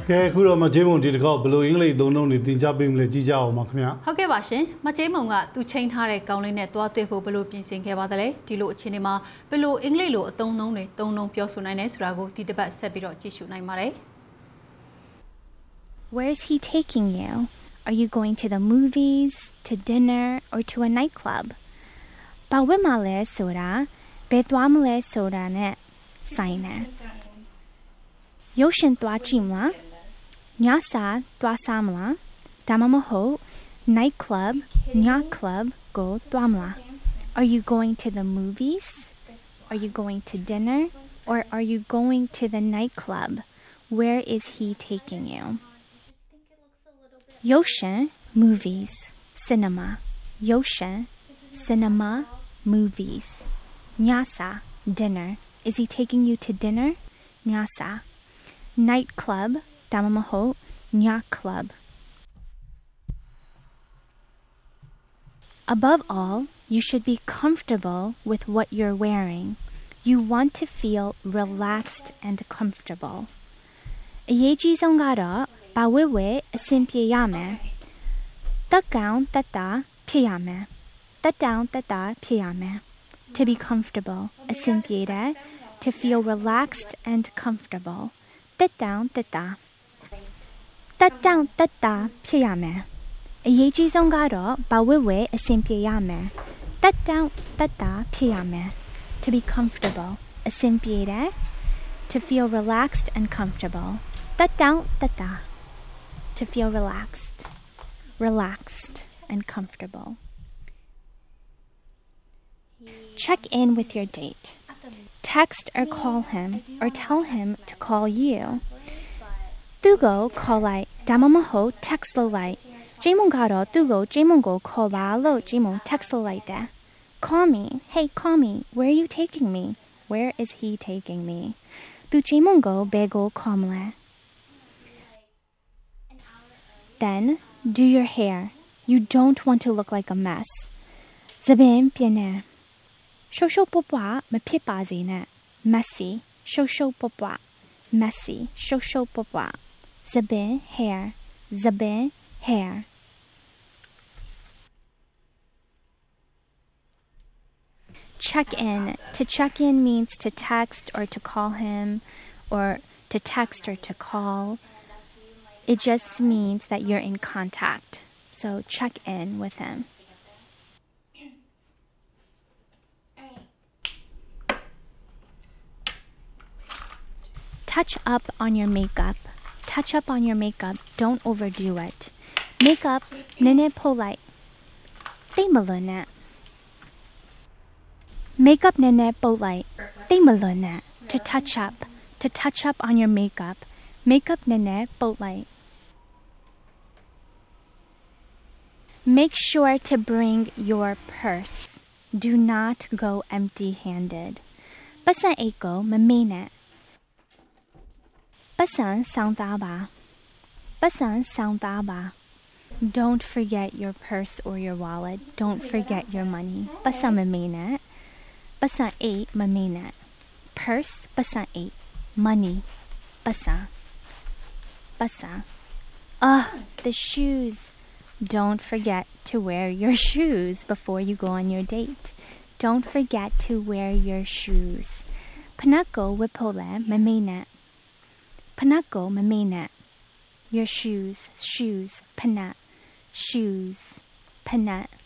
ကဲအခုတော့မကျေးမုံဒီတစ်ခေါက်ဘယ်လိုအင်္ဂလိပ်သုံးနှုန်းတွေသင်ကြားပေးမလဲကြည့်ကြအောင်ပါခင်ဗျာဟုတ်ကဲ့ပါရှင်မကျေးမုံကသူချိန်ထားတဲ့ကောင်းလေးနဲ့တွားတွေ့ဖို့ဘယ်လိုပြင်ဆင်ခဲ့ပါသလဲဒီလိုအခြေအနေမှာဘယ်လိုအင်္ဂလိပ်လိုအသုံးအနှုန်းတွေသုံးနှုန်းပြောဆိုနိုင်လဲဆိုတာကိုဒီတစ်ပတ်ဆက်ပြီးတော့ကြည့်ရှုနိုင်ပါတယ် Where is he taking you? Are you going to the movies, to dinner, or to a nightclub? ဘာဝတ်မလဲဆိုတာဘယ်သွားမလဲဆိုတာနဲ့ဆိုင်တယ်ရုပ်ရှင်သွားကြည့်မလားညစာသွားစားမလားဒါမှမဟုတ် night club ည club ကိုသွားမလား Are you going to the movies? Are you going to dinner? Or are you going to the nightclub? Where is he taking you? ရုပ်ရှင် movies cinema ရုပ်ရှင် cinema movies ညစာ dinner Is he taking you to dinner? ညစာ nightclub ဒါမှမဟုတ်ည club Above all, you should be comfortable with what you're wearing. You want to feel relaxed and comfortable. အရေးကြီးဆုံးကတော့ဘာဝတ်ဝတ်အဆင်ပြေရမယ်။တက်ကောင်းတက်တာဖြစ်ရမယ်။တက်တောင်တက်တာဖြစ်ရမယ်။ To be comfortable အဆင်ပြေတယ် To feel relaxed and comfortable. တက်တောင်တက်တာတက်တောင်တက်တာဖြစ်ရမယ်။အရေးကြီးဆုံးကတော့ဘာဝတ်ဝတ်အဆင်ပြေရမယ်။တက်တောင်တက်တာဖြစ်ရမယ်။ To be comfortable အဆင်ပြေတယ် To feel relaxed and comfortable. တက်တောင်တက်တာ To feel relaxed and comfortable. Check in with your date. Text or call him or tell him to call you. သူ့ကို call လိုက်ဒါမှမဟုတ် text လုပ်လိုက်ဂျိမုံကတော့သူ့ကိုဂျိမုံကို call ပါလို့ဂျိမုံ text လုပ်လိုက်တယ် Call me. Hey, call me. Where are you taking me? Where is he taking me? သူဂျိမုံကိုဘယ်ကို call မလဲ Then do your hair. You don't want to look like a mess. သပင်ပြင်နေရှုပ်ရှုပ်ပွပွမဖြစ်ပါစေနဲ့ messy ရှုပ်ရှုပ်ပွပွ messy ရှုပ်ရှုပ်ပွပွသပင် hair သပင် hair Check in. To check in means to text or to call him or to text or to call. It just means that you're in contact. So check in with him. Touch up on your makeup. Touch up on your makeup. Don't overdo it. Makeup, nene polite. They malone. Makeup nene polite. They malone. To touch up. To touch up on your makeup. Makeup nene polite. Make sure to bring your purse. Do not go empty-handed. Pasan eko mamene. Pasan soundaba. Pasan soundaba. Don't forget your purse or your wallet. Don't forget your money. Pasan mamene. Pasan 8 mamene. Purse pasan 8. Money. Pasan. Pasan. The shoes. Don't forget to wear your shoes before you go on your date. Don't forget to wear your shoes. Panako wipole mamene. Panako mamene. Your shoes. Shoes. Pana. Shoes. Pana.